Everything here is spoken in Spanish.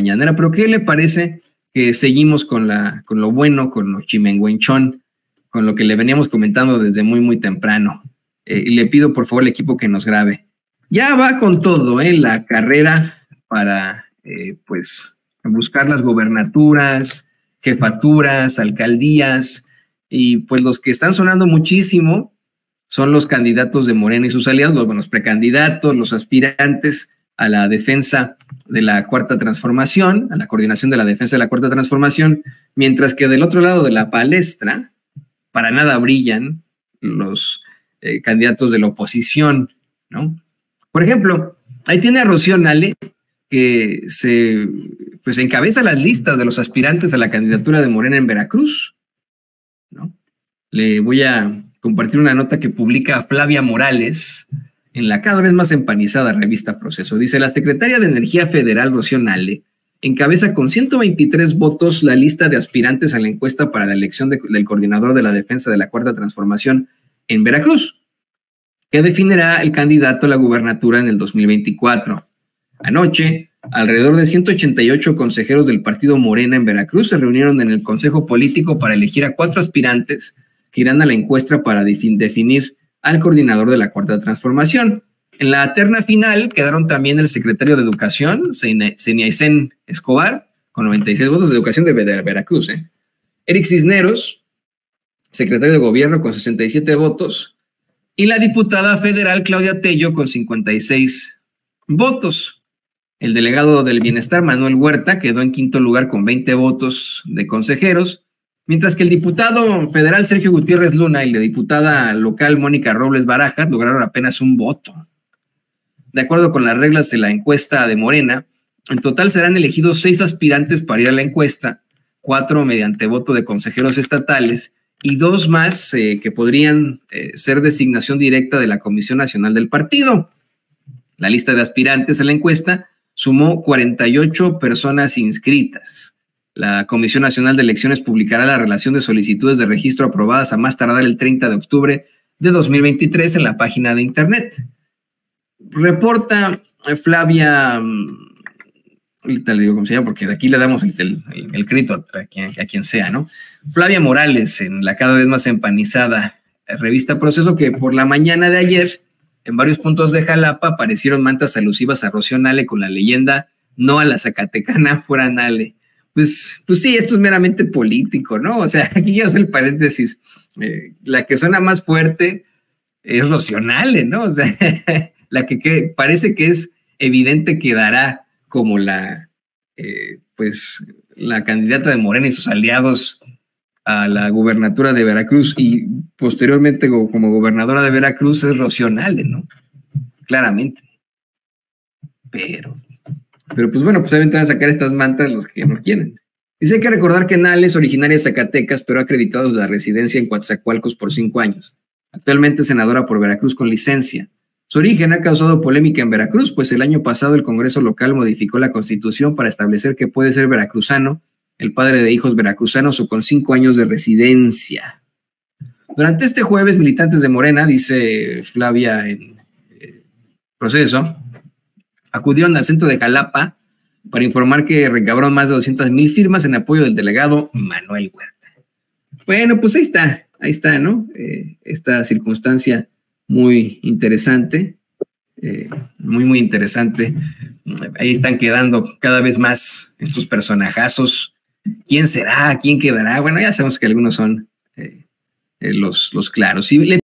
mañanera. Pero ¿qué le parece que seguimos con lo bueno, con lo chimenguenchón, con lo que le veníamos comentando desde muy temprano? Y le pido por favor al equipo que nos grabe. Ya va con todo, la carrera para pues buscar las gobernaturas, jefaturas, alcaldías, y pues los que están sonando muchísimo son los candidatos de Morena y sus aliados, los precandidatos, los aspirantes a la defensa de la Cuarta Transformación, a la coordinación de la defensa de la Cuarta Transformación, mientras que del otro lado de la palestra, para nada brillan los candidatos de la oposición, ¿no? Por ejemplo, ahí tiene a Rocío Nale, que pues encabeza las listas de los aspirantes a la candidatura de Morena en Veracruz, ¿no? Le voy a compartir una nota que publica Flavia Morales en la cada vez más empanizada revista Proceso. Dice: la secretaria de Energía Federal, Rocío Nale, encabeza con 123 votos la lista de aspirantes a la encuesta para la elección del coordinador de la defensa de la Cuarta Transformación en Veracruz, que definirá el candidato a la gubernatura en el 2024. Anoche, alrededor de 188 consejeros del partido Morena en Veracruz se reunieron en el Consejo Político para elegir a 4 aspirantes que irán a la encuesta para definir al coordinador de la Cuarta Transformación. En la terna final quedaron también el secretario de Educación, Seniaicén Escobar, con 96 votos de Educación de Veracruz. Eric Cisneros, secretario de Gobierno, con 67 votos. Y la diputada federal Claudia Tello, con 56 votos. El delegado del Bienestar, Manuel Huerta, quedó en quinto lugar con 20 votos de consejeros, mientras que el diputado federal Sergio Gutiérrez Luna y la diputada local Mónica Robles Barajas lograron apenas un voto. De acuerdo con las reglas de la encuesta de Morena, en total serán elegidos 6 aspirantes para ir a la encuesta, 4 mediante voto de consejeros estatales y 2 más que podrían ser designación directa de la Comisión Nacional del Partido. La lista de aspirantes a la encuesta sumó 48 personas inscritas. La Comisión Nacional de Elecciones publicará la relación de solicitudes de registro aprobadas a más tardar el 30 de octubre de 2023 en la página de internet. Reporta Flavia, ahorita le digo cómo se llama, porque de aquí le damos el crédito a quien sea, ¿no? Flavia Morales, en la cada vez más empanizada revista Proceso, que por la mañana de ayer, en varios puntos de Jalapa, aparecieron mantas alusivas a Rocío Nale con la leyenda "no a la Zacatecana, fuera Nale". Pues sí, esto es meramente político, ¿no? O sea, aquí ya hace el paréntesis. La que suena más fuerte es Rocío Nale, ¿no? O sea, la que parece que es evidente que dará como pues la candidata de Morena y sus aliados a la gubernatura de Veracruz, y posteriormente como gobernadora de Veracruz es Rocío Nale, ¿no? Claramente. Pero pues bueno, pues obviamente van a sacar estas mantas los que no quieren. Dice: hay que recordar que Nale es originaria de Zacatecas, pero ha acreditado la residencia en Coatzacoalcos por 5 años. Actualmente es senadora por Veracruz con licencia. Su origen ha causado polémica en Veracruz, pues el año pasado el Congreso local modificó la Constitución para establecer que puede ser veracruzano el padre de hijos veracruzanos o con 5 años de residencia. Durante este jueves, militantes de Morena, dice Flavia en Proceso, acudieron al centro de Jalapa para informar que recabaron más de 200,000 firmas en apoyo del delegado Manuel Huerta. Bueno, pues ahí está, ¿no? Esta circunstancia muy interesante, muy interesante. Ahí están quedando cada vez más estos personajazos. ¿Quién será? ¿Quién quedará? Bueno, ya sabemos que algunos son los claros. Y